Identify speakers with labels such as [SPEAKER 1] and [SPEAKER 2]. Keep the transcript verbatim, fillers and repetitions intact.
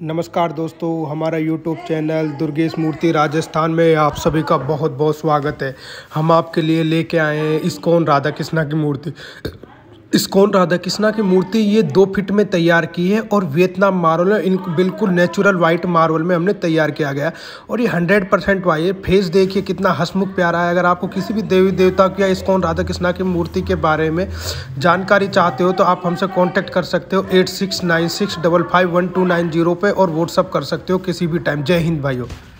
[SPEAKER 1] नमस्कार दोस्तों, हमारा यूट्यूब चैनल दुर्गेश मूर्ति राजस्थान में आप सभी का बहुत बहुत स्वागत है। हम आपके लिए लेके आए हैं इस्कॉन राधा कृष्णा की मूर्ति। इस्कॉन राधा कृष्णा की मूर्ति ये दो फीट में तैयार की है और वियतनाम मार्बल है। इनको बिल्कुल नेचुरल वाइट मार्बल में हमने तैयार किया गया और ये हंड्रेड परसेंट वाई है। फेस देखिए कितना हंसमुख प्यारा है। अगर आपको किसी भी देवी देवता की या इस्कॉन राधा कृष्णा की मूर्ति के बारे में जानकारी चाहते हो तो आप हमसे कॉन्टैक्ट कर सकते हो eight six nine six double five one two nine zero पे और व्हाट्सअप कर सकते हो किसी भी टाइम। जय हिंद भाइयों।